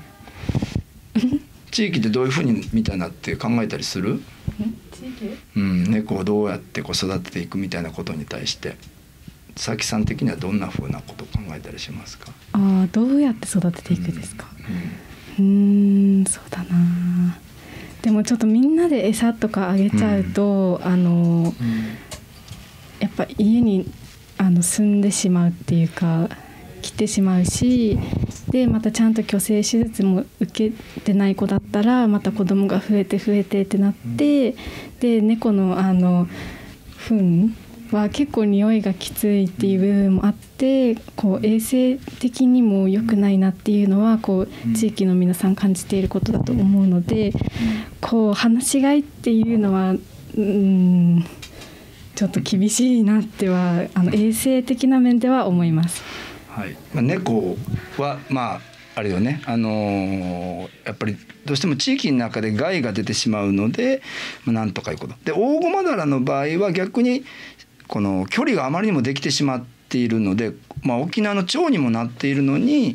S1: 地域でどういうふうにみたいなって考えたりする？猫をどうやってこう育てていくみたいなことに対してさきさん的にはどんなふうなことを考えたりしますか？
S10: どうやって育てていくですか？そうだな。でもちょっとみんなで餌とかあげちゃうと、やっぱ家に住んでしまうっていうか来てしまうし、でまたちゃんと去勢手術も受けてない子だったらまた子供が増えてってなって、で猫の糞は結構匂いがきついっていう部分もあって、こう衛生的にも良くないなっていうのはこう地域の皆さん感じていることだと思うので、こう放し飼いっていうのはちょっと厳しいなっては衛生的な面では思います。
S1: はい、猫はあれよね、やっぱりどうしても地域の中で害が出てしまうので、なんとかいうことで、オオゴマダラの場合は逆にこの距離があまりにもできてしまっているので、沖縄の町にもなっているのに、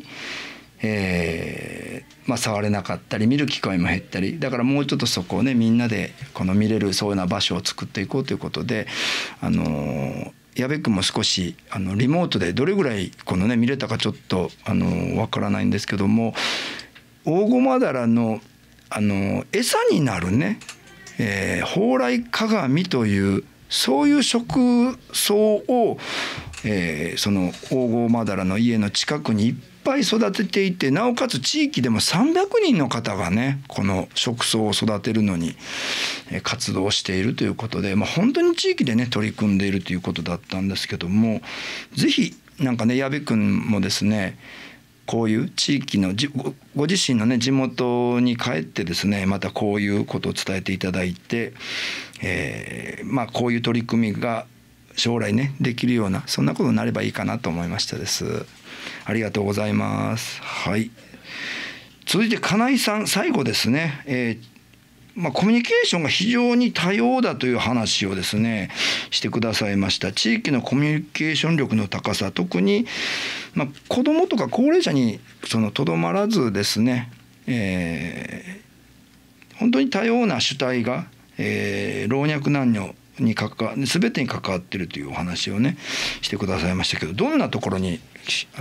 S1: 触れなかったり見る機会も減ったり、だからもうちょっとそこをねみんなで見れるそういうような場所を作っていこうということで、矢部君も少しリモートでどれぐらい見れたかちょっとわからないんですけども、オオゴマダラの餌になるね、蓬莱鏡というそういう食草を、そのオオゴマダラの家の近くにいっぱい育てていて、なおかつ地域でも300人の方がねこの食草を育てるのに活動しているということで、本当に地域でね取り組んでいるということだったんですけども、ぜひ矢部君もですねこういう地域のご自身のね地元に帰ってですね、またこういうことを伝えていただいて、こういう取り組みが将来ねできるようなそんなことになればいいかなと思いましたです。ありがとうございます。はい。続いて金井さん、最後ですね。コミュニケーションが非常に多様だという話をですねしてくださいました。地域のコミュニケーション力の高さ、特に、子どもとか高齢者にとどまらずですね、本当に多様な主体が、老若男女に全てに関わっているというお話をねしてくださいましたけど、どんなところに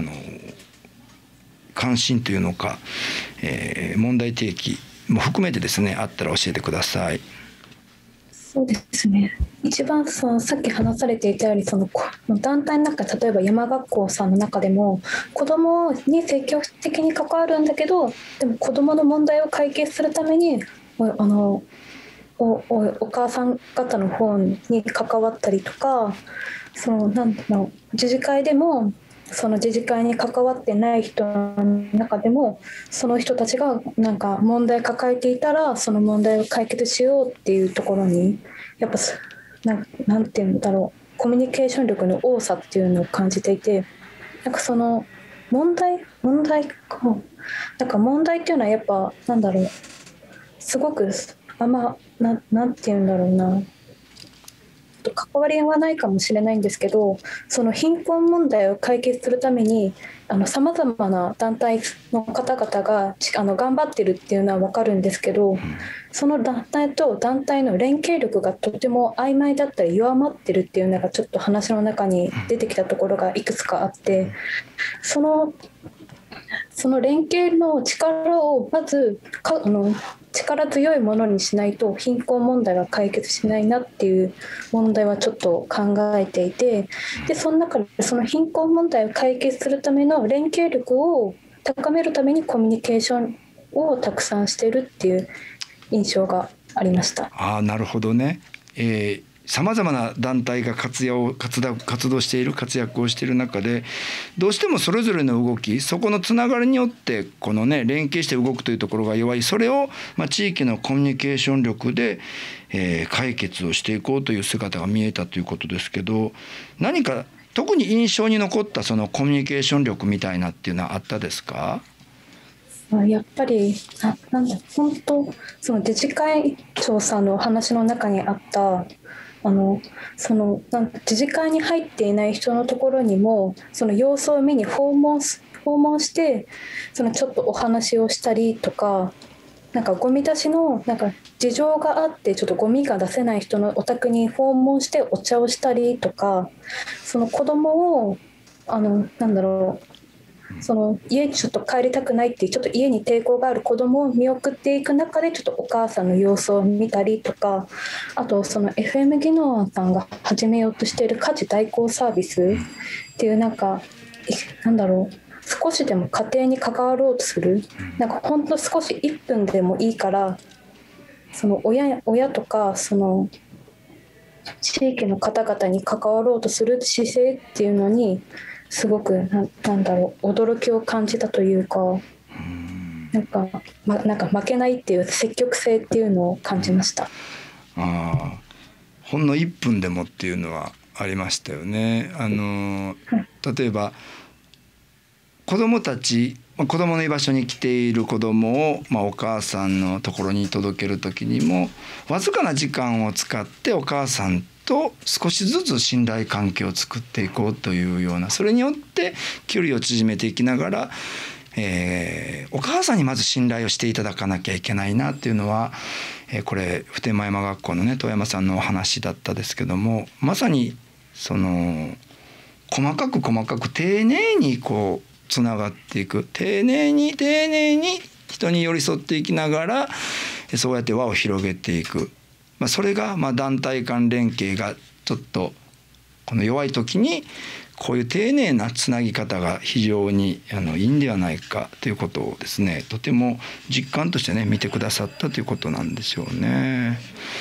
S1: 関心というのか、問題提起も含めてですねあったら教えてください。
S7: そうですね、一番さっき話されていたように団体の中、例えば山学校さんの中でも子どもに積極的に関わるんだけど、でも子どもの問題を解決するためにお母さん方の方に関わったりとか、自治会でもその自治会に関わってない人の中でもその人たちが問題抱えていたらその問題を解決しようっていうところにやっぱなんていうんだろう、コミュニケーション力の多さっていうのを感じていて、その問題っていうのはやっぱすごくなんていうんだろうな、関わりはないかもしれないんですけど、その貧困問題を解決するためにさまざまな団体の方々が頑張ってるっていうのは分かるんですけど、その団体と団体の連携力がとても曖昧だったり弱まってるっていうのがちょっと話の中に出てきたところがいくつかあって、その連携の力をまず力強いものにしないと貧困問題は解決しないなっていう問題はちょっと考えていて、でその中でその貧困問題を解決するための連携力を高めるためにコミュニケーションをたくさんしてるっていう印象がありました。
S1: なるほどね。さまざまな団体が活躍をしている中で、どうしてもそれぞれの動き、そこのつながりによってこのね連携して動くというところが弱い、それを地域のコミュニケーション力で、解決をしていこうという姿が見えたということですけど、何か特に印象に残ったそのコミュニケーション力みたいなっていうのはあったですか？
S7: やっぱりなんだ本当その自治会長さんのお話の中にあったその自治会に入っていない人のところにもその様子を見に訪問してそのちょっとお話をしたりとか、なんかゴミ出しのなんか事情があってちょっとゴミが出せない人のお宅に訪問してお茶をしたりとか、その子供をなんだろう、その家にちょっと帰りたくないっていうちょっと家に抵抗がある子供を見送っていく中でちょっとお母さんの様子を見たりとか、あとその FM 技能さんが始めようとしている家事代行サービスっていうなんだろう、少しでも家庭に関わろうとする、なんかほんと少し1分でもいいからその親とかその地域の方々に関わろうとする姿勢っていうのにすごくなんだろう、驚きを感じたというか、なんか負けないっていう積極性っていうのを感じました。
S1: ほんの1分でもっていうのはありましたよね。例えば子どもたち、子どもの居場所に来ている子どもを、お母さんのところに届ける時にもわずかな時間を使ってお母さんと少しずつ信頼関係を作っていこうというような、それによって距離を縮めていきながら、お母さんにまず信頼をしていただかなきゃいけないなっていうのは、これ普天間山学校のね遠山さんのお話だったですけども、まさにその細かく丁寧にこうつながっていく、丁寧に人に寄り添っていきながらそうやって輪を広げていく、それが団体間連携がちょっとこの弱い時にこういう丁寧なつなぎ方が非常にいいんではないかということをですね、とても実感としてね見てくださったということなんでしょうね。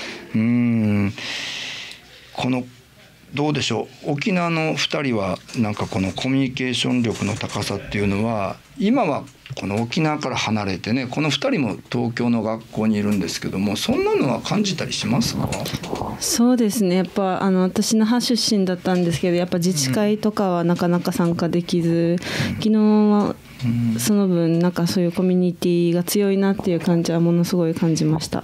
S1: このどうでしょう、沖縄の2人はなんかこのコミュニケーション力の高さっていうのは、今はこの沖縄から離れてね、この2人も東京の学校にいるんですけども、そんなのは感じたりしますか？
S9: そうですね、やっぱ私那覇出身だったんですけど、やっぱ自治会とかはなかなか参加できず、昨日はその分なんかそういうコミュニティが強いなっていう感じはものすごい感じました。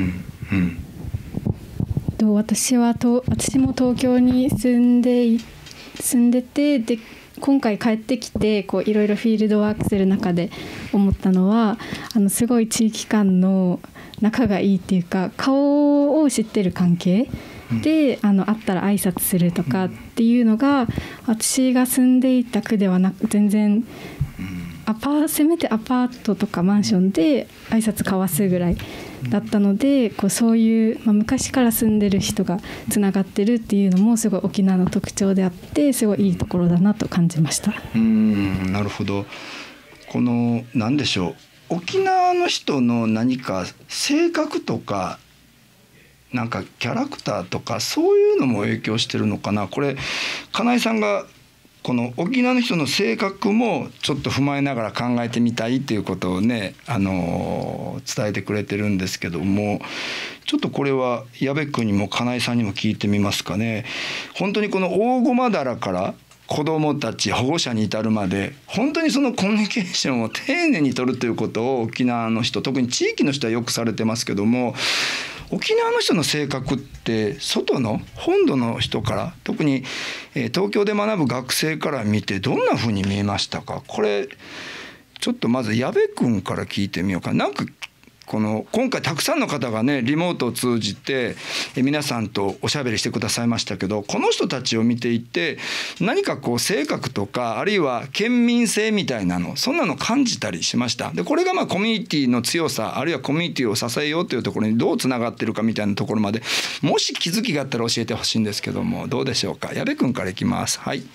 S10: 私も東京に住んでて、で今回帰ってきていろいろフィールドワークする中で思ったのは、すごい地域間の仲がいいっていうか、顔を知ってる関係で会ったら挨拶するとかっていうのが、私が住んでいた区ではなく全然せめてアパートとかマンションで挨拶交わすぐらいだったので、そういう、昔から住んでる人がつながってるっていうのもすごい沖縄の特徴であって、すごいいいところだなと感じました。
S1: なるほど。この何でしょう、沖縄の人の何か性格とかなんかキャラクターとかそういうのも影響してるのかな。これ金井さんがこの沖縄の人の性格もちょっと踏まえながら考えてみたいということをね、伝えてくれてるんですけども、ちょっとこれは矢部君にも金井さんにも聞いてみますかね。本当にこの大駒棚から子どもたち保護者に至るまで本当にそのコミュニケーションを丁寧に取るということを沖縄の人、特に地域の人はよくされてますけども、沖縄の人の性格って外の本土の人から、特に東京で学ぶ学生から見てどんな風に見えましたか？これちょっとまず矢部君から聞いてみようか。なんか今回たくさんの方がねリモートを通じて皆さんとおしゃべりしてくださいましたけど、この人たちを見ていて何か性格とかあるいは県民性みたいなの、そんなの感じたりしました。でこれがコミュニティの強さ、あるいはコミュニティを支えようというところにどうつながってるかみたいなところまで、もし気づきがあったら教えてほしいんですけども、どうでしょうか。矢部君からいきます。はい。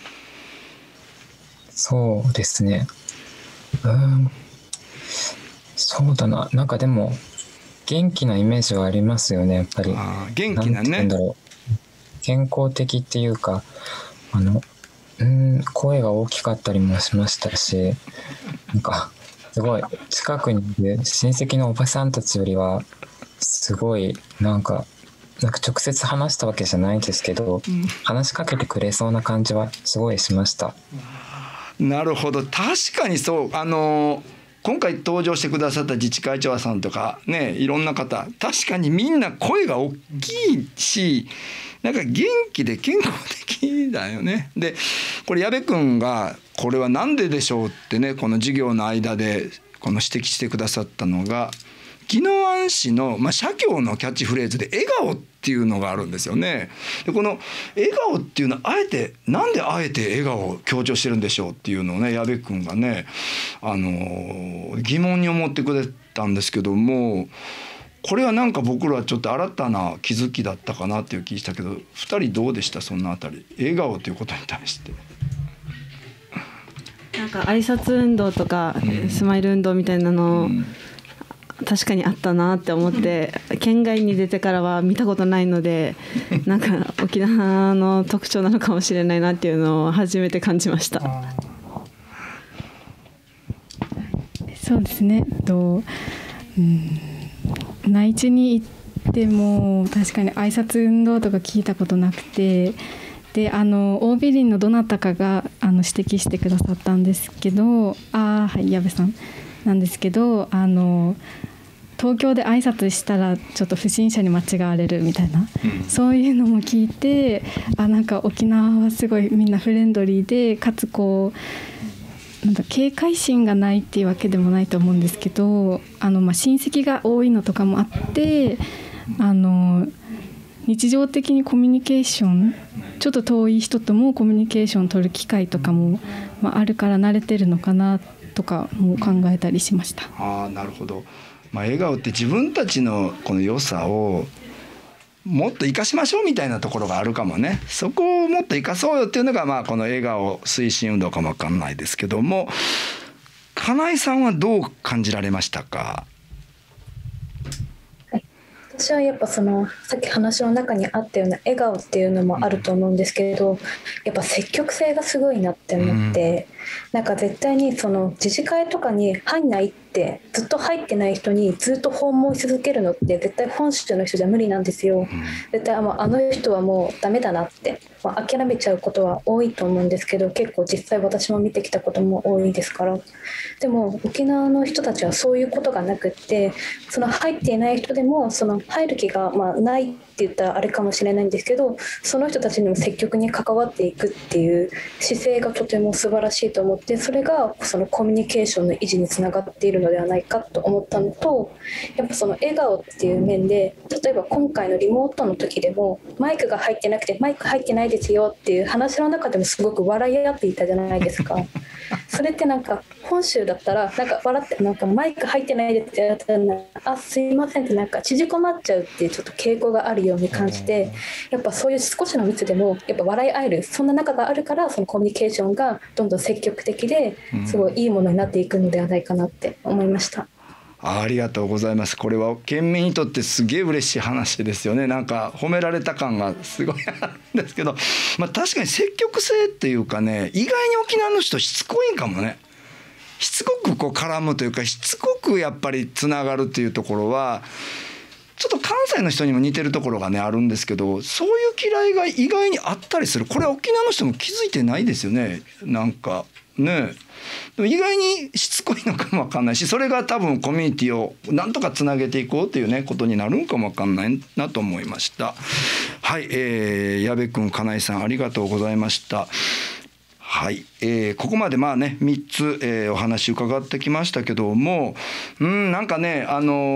S3: そうですね、そうだな、なんかでも元気なイメージはありますよね、やっぱり。
S1: 元気なね。
S3: なんだろう、健康的っていうか、声が大きかったりもしましたし、なんかすごい近くにいる親戚のおばさんたちよりはすごいなんか直接話したわけじゃないですけど、話しかけてくれそうな感じはすごいしました。
S1: なるほど、確かにそう。 今回登場してくださった自治会長さんとかね、いろんな方、確かにみんな声が大きいし、なんか元気で健康的だよね。でこれ矢部君がこれは何ででしょうってね、この授業の間でこの指摘してくださったのが、宜野湾市の、社協のキャッチフレーズで笑顔っていうのがあるんですよね。でこの笑顔っていうのはなんであえて笑顔を強調してるんでしょうっていうのをね、矢部君がね、疑問に思ってくれたんですけども、これはなんか僕らはちょっと新たな気づきだったかなっていう気したけど、2人どうでした？そんなあたり、笑顔ということに対して。
S9: なんか挨拶運動とかスマイル運動みたいなの、確かにあったなって思って、県外に出てからは見たことないので、なんか沖縄の特徴なのかもしれないなっていうのを初めて感じました。
S10: そうですね、内地に行っても確かに挨拶運動とか聞いたことなくて、でOB林のどなたかが指摘してくださったんですけど、はい矢部さんなんですけど、東京で挨拶したらちょっと不審者に間違われるみたいな、そういうのも聞いて、なんか沖縄はすごいみんなフレンドリーで、かつなんか警戒心がないっていうわけでもないと思うんですけど、親戚が多いのとかもあって、日常的にコミュニケーション、ちょっと遠い人ともコミュニケーション取る機会とかも、あるから慣れてるのかなとかも考えたりしました。
S1: なるほど。笑顔って自分たちのこの良さをもっと生かしましょうみたいなところがあるかもね。そこをもっと生かそうよっていうのがこの笑顔推進運動かもわかんないですけども、金井さんはどう感じられましたか？
S7: 私はやっぱさっき話の中にあったような笑顔っていうのもあると思うんですけど、やっぱ積極性がすごいなって思って、なんか絶対に自治会とかに入んないってずっと入ってない人にずっと訪問し続けるのって絶対本州の人じゃ無理なんですよ。絶対あの人はもうダメだなって、諦めちゃうことは多いと思うんですけど、結構実際私も見てきたことも多いですから。でも沖縄の人たちはそういうことがなくって、入っていない人でも入る気がないって言ったらあれかもしれないんですけど、その人たちにも積極に関わっていくっていう姿勢がとても素晴らしいと思って、それがコミュニケーションの維持につながっているのではないかと思ったのと、やっぱ笑顔っていう面で、例えば今回のリモートの時でもマイクが入ってなくてマイク入ってないですよっていう話の中でもすごく笑い合っていたじゃないですか。それってなんか本州だったらなんか笑ってなんかマイク入ってないですってやったらすいませんってなんか縮こまっちゃうっていうちょっと傾向があるように感じて、やっぱそういう少しの密でもやっぱ笑い合える、そんな中があるからコミュニケーションがどんどん積極的ですごいいいものになっていくのではないかなって思いました。
S1: ありがとうございます。これは県民にとってすげえ嬉しい話ですよね。なんか褒められた感がすごいあるんですけど、確かに積極性っていうかね、意外に沖縄の人しつこいんかもね。しつこく絡むというか、しつこくやっぱりつながるっていうところはちょっと関西の人にも似てるところがねあるんですけど、そういう嫌いが意外にあったりする。これは沖縄の人も気づいてないですよね。なんかね、でも意外にしつこいのかもわかんないし、それが多分コミュニティをなんとかつなげていこうというねことになるんかもわかんないなと思いました。はい、矢部君、金井さんありがとうございました。はい、ここまで3つ、お話伺ってきましたけども、なんかね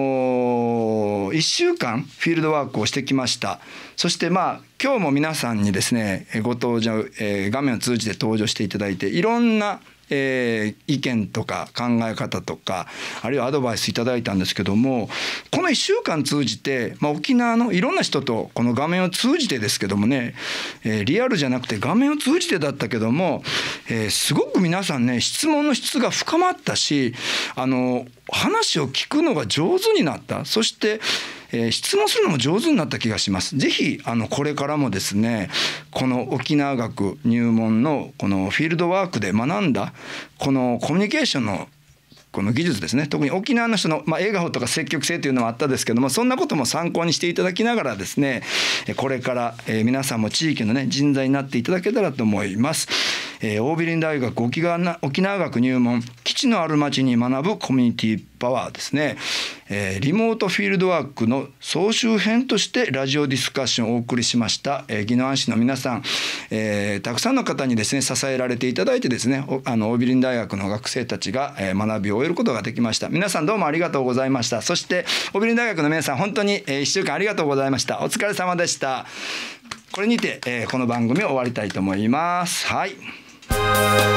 S1: 1週間フィールドワークをしてきました。そして今日も皆さんにですねご登場、画面を通じて登場していただいて、いろんな意見とか考え方とかあるいはアドバイスいただいたんですけども、この1週間通じて、沖縄のいろんな人とこの画面を通じてですけどもね、リアルじゃなくて画面を通じてだったけども、すごく皆さんね質問の質が深まったし、話を聞くのが上手になった。そして質問するのも上手になった気がします。ぜひこれからもですね、この沖縄学入門のこのフィールドワークで学んだこのコミュニケーションのこの技術ですね、特に沖縄の人の、笑顔とか積極性というのもあったですけども、そんなことも参考にしていただきながらですね、これから皆さんも地域のね人材になっていただけたらと思います。 桜美林大学沖縄学入門、基地のある町に学ぶコミュニティパワーですね、リモートフィールドワークの総集編としてラジオディスカッションをお送りしました。宜野湾市の皆さん、たくさんの方にですね支えられていただいてですね、桜美林大学の学生たちが学びを終えることができました。皆さんどうもありがとうございました。そして桜美林大学の皆さん、本当に1週間ありがとうございました。お疲れ様でした。これにてこの番組を終わりたいと思います。はい。